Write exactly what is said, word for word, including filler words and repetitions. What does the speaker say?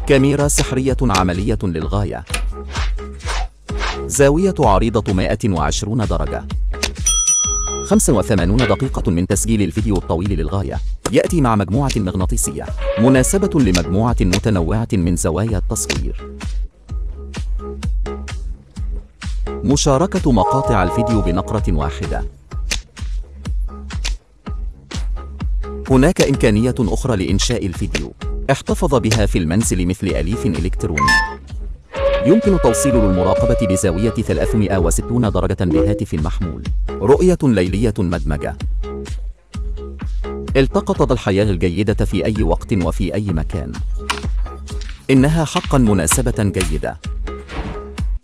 كاميرا سحرية عملية للغاية. زاوية عريضة مائة وعشرين درجة. خمسة وثمانين دقيقة من تسجيل الفيديو الطويل للغاية. يأتي مع مجموعة مغناطيسية مناسبة لمجموعة متنوعة من زوايا التصوير. مشاركة مقاطع الفيديو بنقرة واحدة. هناك إمكانية أخرى لإنشاء الفيديو احتفظ بها في المنزل مثل أليف إلكتروني. يمكن توصيله للمراقبة بزاوية ثلاثمائة وستين درجة بهاتف محمول. رؤية ليلية مدمجة. التقطت الحياة الجيدة في أي وقت وفي أي مكان. إنها حقا مناسبة جيدة.